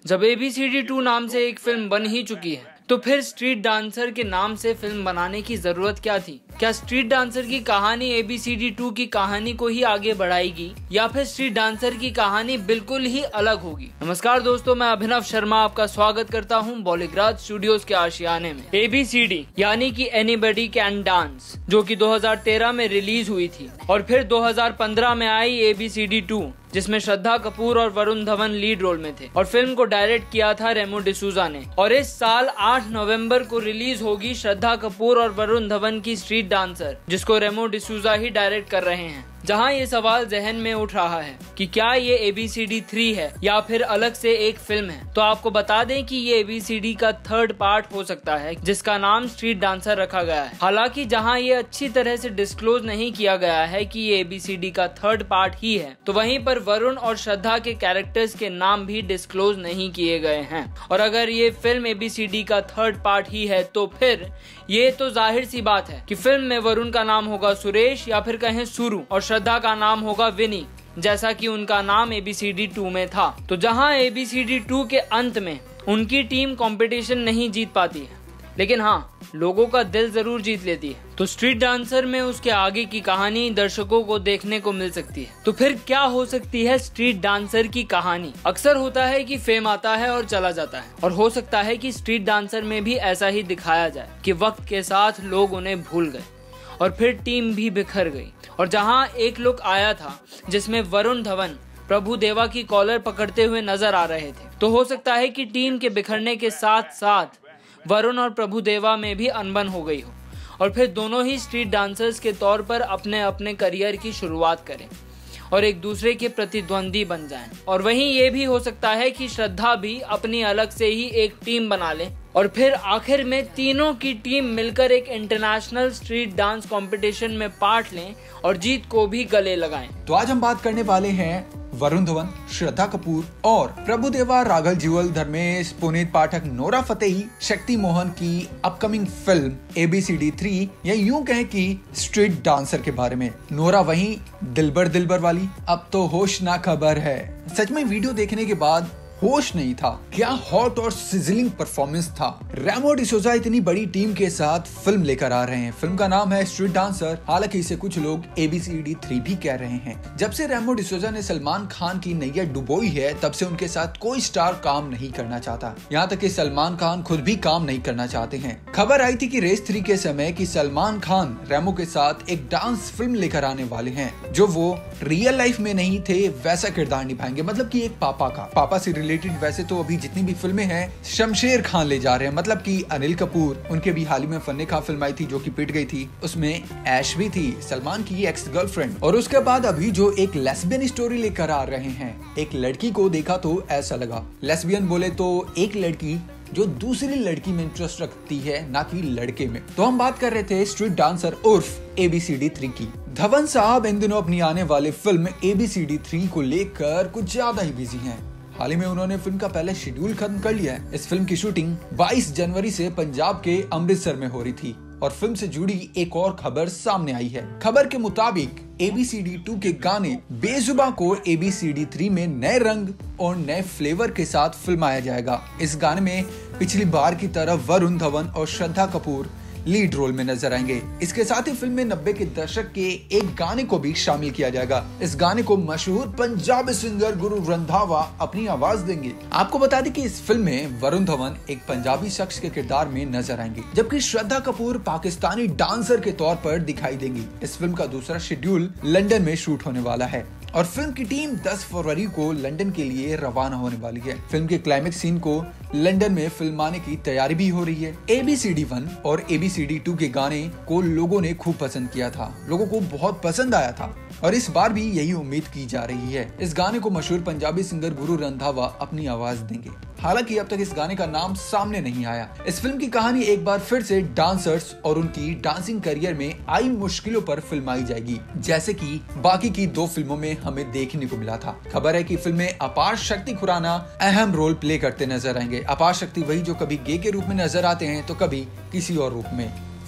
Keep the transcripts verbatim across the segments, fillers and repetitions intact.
जब ABCD to नाम से एक फिल्म बन ही चुकी है तो फिर स्ट्रीट डांसर के नाम से फिल्म बनाने की जरूरत क्या थी? क्या स्ट्रीट डांसर की कहानी एबीसीडी टू की कहानी को ही आगे बढ़ाएगी या फिर स्ट्रीट डांसर की कहानी बिल्कुल ही अलग होगी? नमस्कार दोस्तों, मैं अभिनव शर्मा आपका स्वागत करता हूं बॉलीग्राज स्टूडियोज के आशियाने में। एबीसीडी यानी कि एनीबॉडी कैन डांस, जो कि दो हज़ार तेरह में रिलीज हुई थी और फिर दो हज़ार पंद्रह में आई एबीसीडी टू, जिसमें श्रद्धा कपूर और वरुण धवन लीड रोल में थे और फिल्म को डायरेक्ट किया था रेमो डिसूजा ने। और इस साल आठ नवंबर को रिलीज होगी श्रद्धा कपूर और वरुण धवन की स्ट्रीट डांसर, जिसको रेमो डिसूजा ही डायरेक्ट कर रहे हैं। जहां ये सवाल जहन में उठ रहा है कि क्या ये एबीसीडी थ्री है या फिर अलग से एक फिल्म है, तो आपको बता दें कि ये एबीसीडी का थर्ड पार्ट हो सकता है, जिसका नाम स्ट्रीट डांसर रखा गया है। हालांकि जहां ये अच्छी तरह से डिस्क्लोज नहीं किया गया है कि ये एबीसीडी का थर्ड पार्ट ही है, तो वहीं पर वरुण और श्रद्धा के कैरेक्टर्स के नाम भी डिस्क्लोज नहीं किए गए हैं। और अगर ये फिल्म एबीसीडी का थर्ड पार्ट ही है तो फिर ये तो जाहिर सी बात है कि फिल्म में वरुण का नाम होगा सुरेश या फिर कहें सुरु और श्रद्धा का नाम होगा विनी, जैसा कि उनका नाम एबीसीडी टू में था। तो जहां एबीसीडी टू के अंत में उनकी टीम कंपटीशन नहीं जीत पाती है, लेकिन हाँ लोगों का दिल जरूर जीत लेती है, तो स्ट्रीट डांसर में उसके आगे की कहानी दर्शकों को देखने को मिल सकती है। तो फिर क्या हो सकती है स्ट्रीट डांसर की कहानी? अक्सर होता है कि फेम आता है और चला जाता है, और हो सकता है कि स्ट्रीट डांसर में भी ऐसा ही दिखाया जाए कि वक्त के साथ लोग उन्हें भूल गए और फिर टीम भी बिखर गई। और जहां एक लुक आया था जिसमें वरुण धवन प्रभु देवा की कॉलर पकड़ते हुए नजर आ रहे थे, तो हो सकता है कि टीम के बिखरने के साथ साथ वरुण और प्रभु देवा में भी अनबन हो गई हो और फिर दोनों ही स्ट्रीट डांसर्स के तौर पर अपने अपने करियर की शुरुआत करें और एक दूसरे के प्रतिद्वंदी बन जाएं। और वहीं ये भी हो सकता है कि श्रद्धा भी अपनी अलग से ही एक टीम बना ले और फिर आखिर में तीनों की टीम मिलकर एक इंटरनेशनल स्ट्रीट डांस कंपटीशन में पार्ट लें और जीत को भी गले लगाएं। तो आज हम बात करने वाले हैं वरुण धवन, श्रद्धा कपूर और प्रभुदेवा, राघव जुएल, धर्मेश, पुनीत पाठक, नोरा फतेही, शक्ति मोहन की अपकमिंग फिल्म एबीसीडी थ्री या यूं कहें कि स्ट्रीट डांसर के बारे में। नोरा वहीं दिलबर दिलबर वाली, अब तो होश ना खबर है। सच में वीडियो देखने के बाद होश नहीं था। क्या हॉट और सिजलिंग परफॉर्मेंस था। रेमो डिसूजा इतनी बड़ी टीम के साथ फिल्म लेकर आ रहे हैं। फिल्म का नाम है स्ट्रीट डांसर। हालांकि इसे कुछ लोग एबीसीडी थ्री भी कह रहे हैं। जब से रेमो डिसूजा ने सलमान खान की नैया डुबोई है, तब से उनके साथ कोई स्टार काम नहीं करना चाहता। यहाँ तक कि सलमान खान खुद भी काम नहीं करना चाहते हैं। खबर आई थी कि रेस थ्री के समय कि सलमान खान रेमो के साथ एक डांस फिल्म लेकर आने वाले हैं, जो वो रियल लाइफ में नहीं थे वैसा किरदार निभाएंगे, मतलब कि एक पापा का। पापा से रिलेटेड वैसे तो अभी जितनी भी फिल्में हैं शमशेर खान ले जा रहे हैं, मतलब कि अनिल कपूर। उनके भी हाल ही में फन्ने खां फिल्म आई थी जो कि पिट गई थी, उसमें ऐश भी थी, सलमान की एक्स गर्लफ्रेंड। और उसके बाद अभी जो एक लेस्बियन स्टोरी लेकर आ रहे हैं, एक लड़की को देखा तो ऐसा लगा, लेस्बियन बोले तो एक लड़की जो दूसरी लड़की में इंटरेस्ट रखती है, ना कि लड़के में। तो हम बात कर रहे थे स्ट्रीट डांसर उर्फ एबीसीडी थ्री की। धवन साहब इन दिनों अपनी आने वाली फिल्म एबीसीडी थ्री को लेकर कुछ ज्यादा ही बिजी हैं। हाल ही में उन्होंने फिल्म का पहले शेड्यूल खत्म कर लिया है। इस फिल्म की शूटिंग बाईस जनवरी से पंजाब के अमृतसर में हो रही थी और फिल्म से जुड़ी एक और खबर सामने आई है। खबर के मुताबिक एबीसीडी टू के गाने बेजुबां को एबीसीडी थ्री में नए रंग और नए फ्लेवर के साथ फिल्माया जाएगा। इस गाने में पिछली बार की तरह वरुण धवन और श्रद्धा कपूर लीड रोल में नजर आएंगे। इसके साथ ही फिल्म में नब्बे के दशक के एक गाने को भी शामिल किया जाएगा। इस गाने को मशहूर पंजाबी सिंगर गुरु रंधावा अपनी आवाज देंगे। आपको बता दें कि इस फिल्म में वरुण धवन एक पंजाबी शख्स के किरदार में नजर आएंगे, जबकि श्रद्धा कपूर पाकिस्तानी डांसर के तौर पर दिखाई देंगी। इस फिल्म का दूसरा शेड्यूल लंदन में शूट होने वाला है और फिल्म की टीम दस फरवरी को लंदन के लिए रवाना होने वाली है। फिल्म के क्लाइमेक्स सीन को लंदन में फिल्माने की तैयारी भी हो रही है। एबीसीडी वन और एबीसीडी टू के गाने को लोगों ने खूब पसंद किया था, लोगों को बहुत पसंद आया था और इस बार भी यही उम्मीद की जा रही है। इस गाने को मशहूर पंजाबी सिंगर गुरु रंधावा अपनी आवाज देंगे। हालांकि अब तक इस गाने का नाम सामने नहीं आया। इस फिल्म की कहानी एक बार फिर से डांसर्स और उनकी डांसिंग करियर में आई मुश्किलों पर फिल्माई जाएगी, जैसे कि बाकी की दो फिल्मों में हमें देखने को मिला था। खबर है कि फिल्म में अपार शक्ति खुराना अहम रोल प्ले करते नजर आएंगे। अपार शक्ति वही जो कभी गे के रूप में नजर आते हैं तो कभी किसी और रूप में।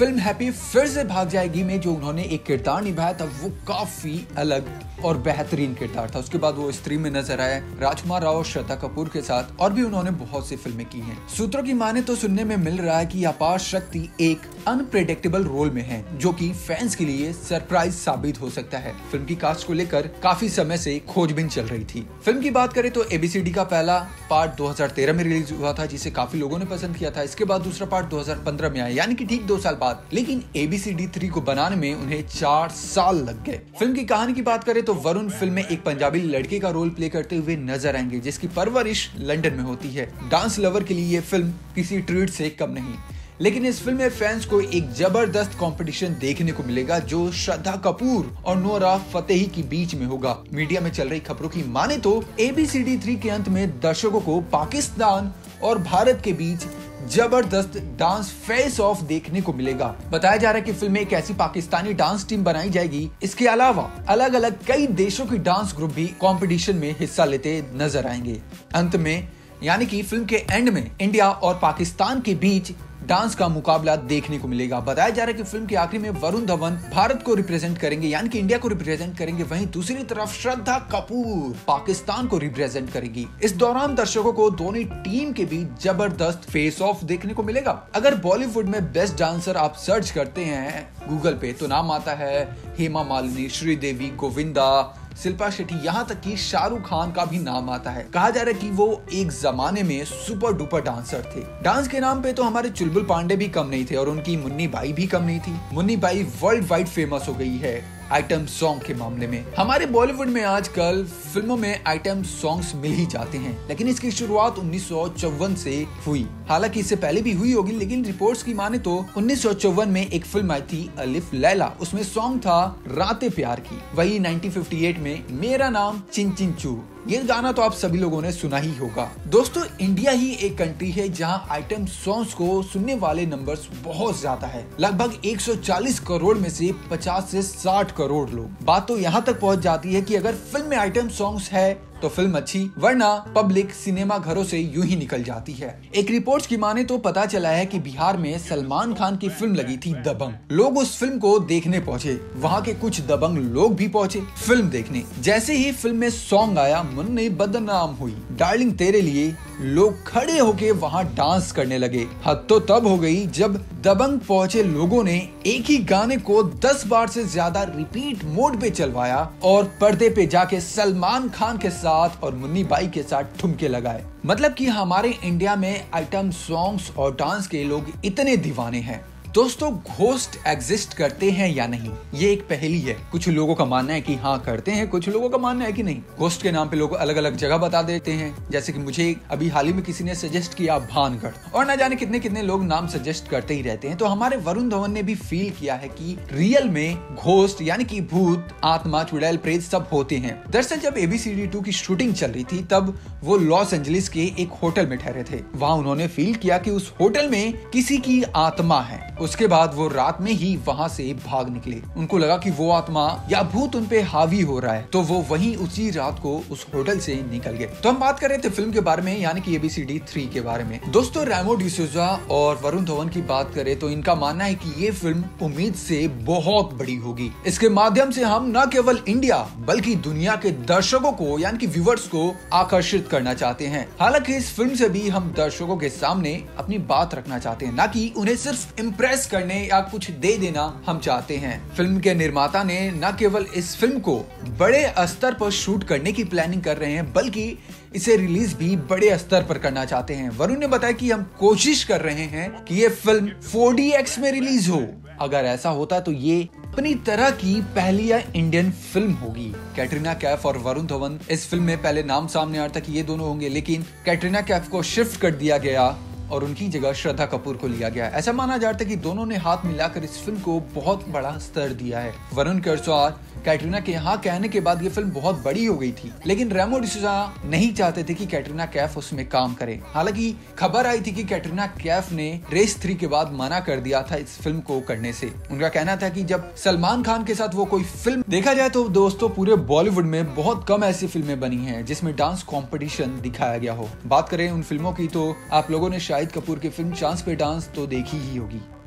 फिल्म हैप्पी फिर से भाग जाएगी में जो उन्होंने एक किरदार निभाया था वो काफी अलग और बेहतरीन किरदार था। उसके बाद वो स्त्री में नजर आए राजकुमार राव और श्रद्धा कपूर के साथ, और भी उन्होंने बहुत सी फिल्में की हैं। सूत्रों की माने तो सुनने में मिल रहा है कि अपार शक्ति एक अनप्रेडिक्टेबल रोल में है जो कि फैंस के लिए सरप्राइज साबित हो सकता है। फिल्म की कास्ट को लेकर काफी समय से खोजबीन चल रही थी। फिल्म की बात करें तो एबीसीडी का पहला पार्ट दो हज़ार तेरह में रिलीज हुआ था जिसे काफी लोगों ने पसंद किया था। इसके बाद दूसरा पार्ट दो हज़ार पंद्रह में आया, यानी कि ठीक दो साल बाद। लेकिन एबीसीडी थ्री को बनाने में उन्हें चार साल लग गए। फिल्म की कहानी की बात करें तो वरुण फिल्म में एक पंजाबी लड़के का रोल प्ले करते हुए नजर आएंगे जिसकी परवरिश लंदन में होती है। डांस लवर के लिए ये फिल्म किसी ट्रीट से कम नहीं। लेकिन इस फिल्म में फैंस को एक जबरदस्त कंपटीशन देखने को मिलेगा जो श्रद्धा कपूर और नोरा फतेही के बीच में होगा। मीडिया में चल रही खबरों की माने तो एबीसीडी थ्री के अंत में दर्शकों को पाकिस्तान और भारत के बीच जबरदस्त डांस फेस ऑफ देखने को मिलेगा। बताया जा रहा है कि फिल्म में एक ऐसी पाकिस्तानी डांस टीम बनाई जाएगी। इसके अलावा अलग अलग कई देशों की डांस ग्रुप भी कंपटीशन में हिस्सा लेते नजर आएंगे। अंत में यानी कि फिल्म के एंड में इंडिया और पाकिस्तान के बीच डांस का मुकाबला देखने को मिलेगा। बताया जा रहा है कि फिल्म के आखिरी में वरुण धवन भारत को रिप्रेजेंट करेंगे, यानी कि इंडिया को रिप्रेजेंट करेंगे। वहीं दूसरी तरफ श्रद्धा कपूर पाकिस्तान को रिप्रेजेंट करेगी। इस दौरान दर्शकों को दोनों टीम के बीच जबरदस्त फेस ऑफ देखने को मिलेगा। अगर बॉलीवुड में बेस्ट डांसर आप सर्च करते हैं गूगल पे तो नाम आता है हेमा मालिनी, श्रीदेवी, गोविंदा, शिल्पा शेट्टी, यहाँ तक कि शाहरुख खान का भी नाम आता है। कहा जा रहा है कि वो एक जमाने में सुपर डुपर डांसर थे। डांस के नाम पे तो हमारे चुलबुल पांडे भी कम नहीं थे और उनकी मुन्नी बाई भी कम नहीं थी। Munni Bai world wide famous हो गई है आइटम सॉन्ग के मामले में। हमारे बॉलीवुड में आजकल फिल्मों में आइटम सॉन्ग्स मिल ही जाते हैं, लेकिन इसकी शुरुआत उन्नीस सौ चौवन से हुई। हालांकि इससे पहले भी हुई होगी, लेकिन रिपोर्ट्स की माने तो उन्नीस सौ चौवन में एक फिल्म आई थी अलिफ लैला। उसमें सॉन्ग था राते प्यार की। वही उन्नीस सौ अट्ठावन में मेरा नाम चिन चिन चू, ये गाना तो आप सभी लोगों ने सुना ही होगा। दोस्तों, इंडिया ही एक कंट्री है जहां आइटम सॉन्ग्स को सुनने वाले नंबर्स बहुत ज्यादा है। लगभग एक सौ चालीस करोड़ में से पचास से साठ करोड़ लोग। बात तो यहाँ तक पहुँच जाती है कि अगर फिल्म में आइटम सॉन्ग्स है तो फिल्म अच्छी, वरना पब्लिक सिनेमा घरों से यूं ही निकल जाती है। एक रिपोर्ट्स की माने तो पता चला है कि बिहार में सलमान खान की फिल्म लगी थी दबंग। लोग उस फिल्म को देखने पहुंचे। वहां के कुछ दबंग लोग भी पहुंचे फिल्म देखने। जैसे ही फिल्म में सॉन्ग आया मुन्नी बदनाम हुई, डार्लिंग तेरे लिए, लोग खड़े होके वहां डांस करने लगे। हद तो तब हो गई जब दबंग पहुंचे लोगों ने एक ही गाने को दस बार से ज्यादा रिपीट मोड पे चलवाया और पर्दे पे जाके सलमान खान के साथ और मुन्नी बाई के साथ ठुमके लगाए। मतलब कि हमारे इंडिया में आइटम सॉन्ग्स और डांस के लोग इतने दीवाने हैं। दोस्तों, घोस्ट एग्जिस्ट करते हैं या नहीं, ये एक पहेली है। कुछ लोगों का मानना है कि हाँ करते हैं, कुछ लोगों का मानना है कि नहीं। घोस्ट के नाम पे लोग अलग अलग जगह बता देते हैं, जैसे कि मुझे अभी हाल ही में किसी ने सजेस्ट किया भानगढ़, और ना जाने कितने कितने लोग नाम सजेस्ट करते ही रहते हैं। तो हमारे वरुण धवन ने भी फील किया है कि रियल में घोस्ट यानी कि भूत, आत्मा, चुड़ैल, प्रेत सब होते हैं। दरअसल जब एबीसीडी टू की शूटिंग चल रही थी तब वो लॉस एंजलिस के एक होटल में ठहरे थे। वहाँ उन्होंने फील किया कि उस होटल में किसी की आत्मा है। उसके बाद वो रात में ही वहाँ से भाग निकले। उनको लगा कि वो आत्मा या भूत उन पे हावी हो रहा है, तो वो वहीं उसी रात को उस होटल से निकल गए। तो हम बात कर रहे थे फिल्म के बारे में, यानी कि एबीसीडी थ्री के बारे में। दोस्तों, रेमो डिसूजा और वरुण धवन की बात करें तो इनका मानना है कि ये फिल्म उम्मीद से बहुत बड़ी होगी। इसके माध्यम से हम न केवल इंडिया बल्कि दुनिया के दर्शकों को यानी कि व्यूअर्स को आकर्षित करना चाहते हैं। हालांकि इस फिल्म से भी हम दर्शकों के सामने अपनी बात रखना चाहते हैं, न कि उन्हें सिर्फ इम्प्रेस करने या कुछ दे देना हम चाहते हैं। फिल्म के निर्माता ने न केवल इस फिल्म को बड़े स्तर पर शूट करने की प्लानिंग कर रहे हैं, बल्कि इसे रिलीज भी बड़े स्तर पर करना चाहते हैं। वरुण ने बताया कि हम कोशिश कर रहे हैं कि ये फिल्म फोर डी एक्स में रिलीज हो। अगर ऐसा होता तो ये अपनी तरह की पहली इंडियन फिल्म होगी। कैटरीना कैफ और वरुण धवन इस फिल्म में पहले नाम सामने आ रहा था कि ये दोनों होंगे, लेकिन कैटरीना कैफ को शिफ्ट कर दिया गया और उनकी जगह श्रद्धा कपूर को लिया गया। ऐसा माना जाता है कि दोनों ने हाथ मिलाकर इस फिल्म को बहुत बड़ा स्तर दिया है। वरुण के अनुसार कैटरीना के यहाँ कहने के बाद ये फिल्म बहुत बड़ी हो गई थी, लेकिन रेमो डिसूजा नहीं चाहते थे कि कैटरीना कैफ उसमें काम करे। हालांकि खबर आई थी कि कैटरीना कैफ ने रेस थ्री के बाद मना कर दिया था इस फिल्म को करने से। उनका कहना था कि जब सलमान खान के साथ वो कोई फिल्म, देखा जाए तो दोस्तों पूरे बॉलीवुड में बहुत कम ऐसी फिल्में बनी हैं जिसमें डांस कॉम्पिटिशन दिखाया गया हो। बात करें उन फिल्मों की तो आप लोगों ने शाहिद कपूर की फिल्म चांस पे डांस तो देखी ही होगी।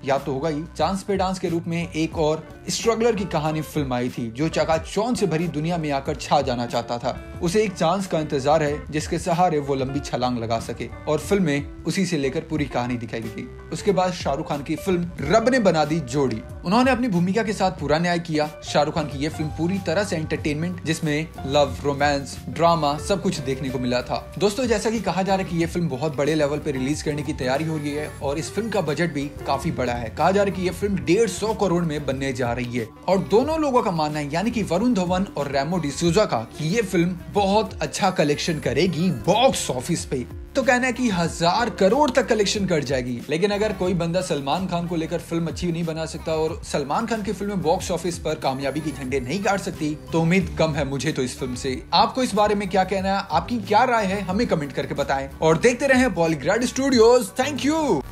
याद तो होगा ही, चांस पे डांस के रूप में एक और स्ट्रगलर की कहानी फिल्म आई थी जो चकाचौंध से भरी दुनिया में आकर छा जाना चाहता था। उसे एक चांस का इंतजार है जिसके सहारे वो लंबी छलांग लगा सके, और फिल्म में उसी से लेकर पूरी कहानी दिखाई गई। उसके बाद शाहरुख खान की फिल्म रब ने बना दी जोड़ी। उन्होंने अपनी भूमिका के साथ पूरा न्याय किया। शाहरुख खान की ये फिल्म पूरी तरह से एंटरटेनमेंट, जिसमें लव, रोमांस, ड्रामा सब कुछ देखने को मिला था। दोस्तों, जैसा कि कहा जा रहा है कि ये फिल्म बहुत बड़े लेवल पे रिलीज करने की तैयारी हो रही है और इस फिल्म का बजट भी काफी बड़ा है। कहा जा रहा है कि ये फिल्म डेढ़ सौ करोड़ में बनने जा रही है और दोनों लोगों का मानना है, यानी कि वरुण धवन और रेमो डिसूजा का, कि ये फिल्म बहुत अच्छा कलेक्शन करेगी बॉक्स ऑफिस पे। तो कहना है कि हजार करोड़ तक कलेक्शन कर जाएगी। लेकिन अगर कोई बंदा सलमान खान को लेकर फिल्म अच्छी नहीं बना सकता और सलमान खान की फिल्म बॉक्स ऑफिस पर कामयाबी की झंडे नहीं गाड़ सकती, तो उम्मीद कम है मुझे तो इस फिल्म से। आपको इस बारे में क्या कहना है, आपकी क्या राय है, हमें कमेंट करके बताएं और देखते रहें पॉलीग्रेड स्टूडियोज। Thank you.